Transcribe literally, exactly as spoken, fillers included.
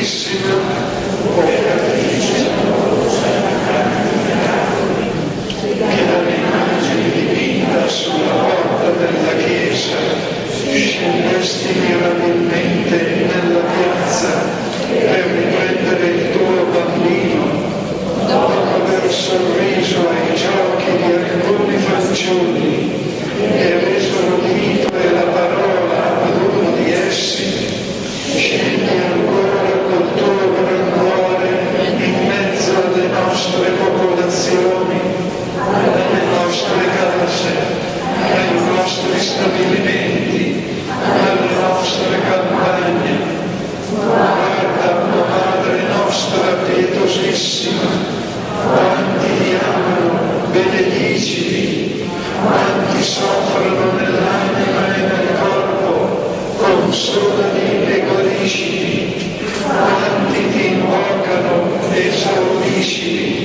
Santissima, operatrice che dall'immagine dipinta sulla porta della chiesa scendesti mirabilmente nella piazza per riprendere il tuo bambino, dopo aver sorriso ai giochi di alcuni fanciulli che resero udito e la parola ad uno di essi. Scendi ancora col tuo gran cuore in mezzo alle nostre popolazioni, alle nostre case, ai nostri stabilimenti, alle nostre campagne. Guarda, o Madre nostra pietosissima, quanti ti amano, benedicili, quanti soffrono nell'anima e nel corpo, consolali e guariscili, quanti ti invocano, esaudiscili.